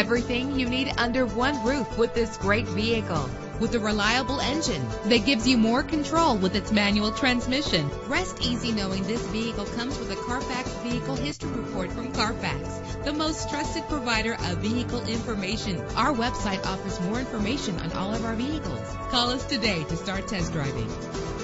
Everything you need under one roof with this great vehicle. With a reliable engine that gives you more control with its manual transmission. Rest easy knowing this vehicle comes with a Carfax Vehicle History Report from Carfax, the most trusted provider of vehicle information. Our website offers more information on all of our vehicles. Call us today to start test driving.